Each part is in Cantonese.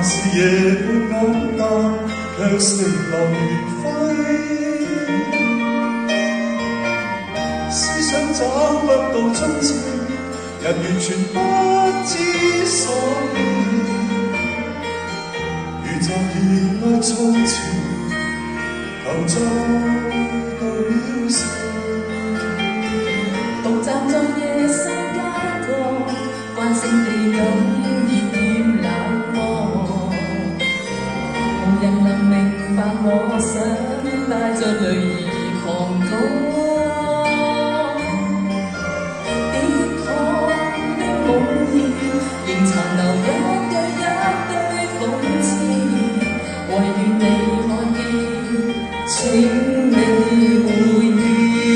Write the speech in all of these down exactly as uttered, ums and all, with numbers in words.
是夜眼淡，卻成流輝。思想找不到蹤跡，人完全不知所以。如昨熱愛從前，求再度了事。 獨站在夜深街角，慣性地感熱點冷漠，無人能明白我想帶着淚兒狂歌。跌破的夢兒，仍殘留一堆一堆諷刺，唯願你看見，請你回憶。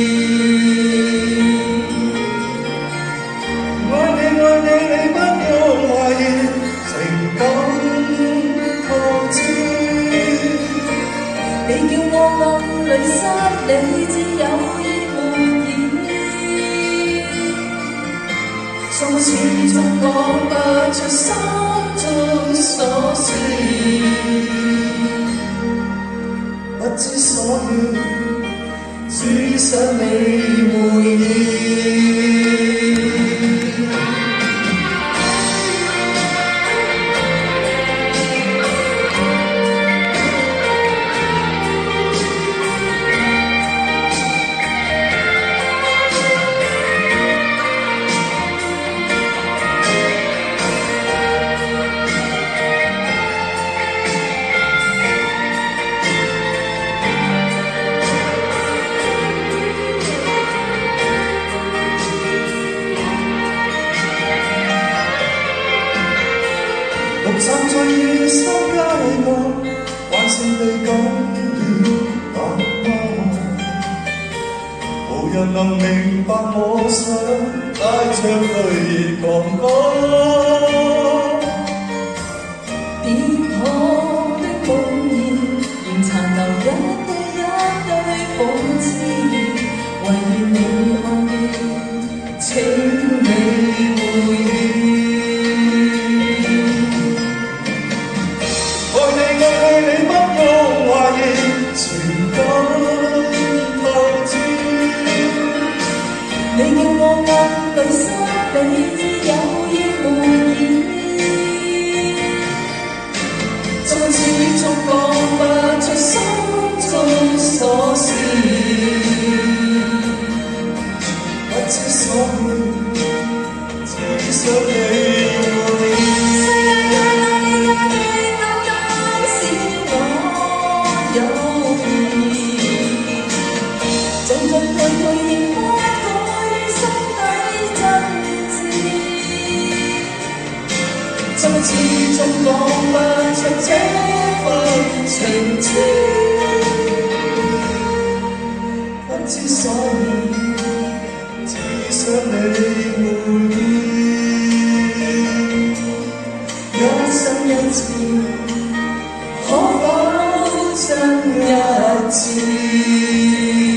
你叫我暗淚失理智有意沒意，從始終講不出心中所思，不知所以，只想你回憶。獨站在夜深街角，慣性地感熱淡漠，無人能明白我想帶着淚兒狂歌。跌破的夢兒，仍殘留一堆一堆諷刺，唯願你看見，請你回憶。你叫我暗淚失理智有意無意，縱始終講不出心中所思，不知所以，只想你回憶。當時我有意，進進退退亦不心始終講不出這份情痴，不知所以，只想你回憶。一生一次，可否真一次？